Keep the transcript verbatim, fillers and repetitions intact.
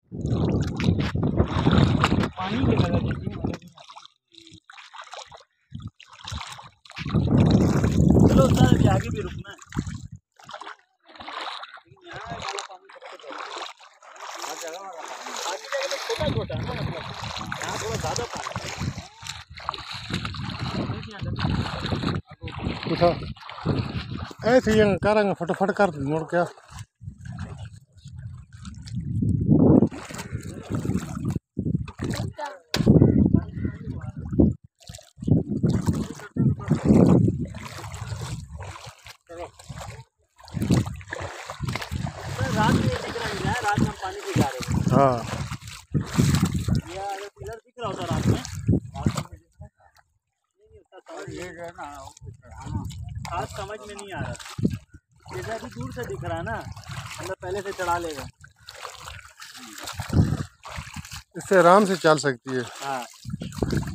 पानी के लगा देती हूँ। चलो सर अभी आगे भी रुकना है। यहाँ वाला पानी सबसे बढ़िया हर जगह वाला पानी, बाकी जगह तो छोटा छोटा है ना, मतलब यहाँ थोड़ा ज़्यादा पानी उठा ऐसे ही करेंगे फटाफट कर मुड़ क्या। रात में दिख रहा है, रात में हम पानी पी जा रहे हैं। हाँ ये अगर पिलर दिख रहा होता रात में, रात में दिख रहा नहीं होता, समझ ये है ना, खास समझ में नहीं आ रहा। जैसे अभी दूर से दिख रहा है ना, मतलब पहले से चढ़ा लेगा। इससे आराम से चल सकती है। हाँ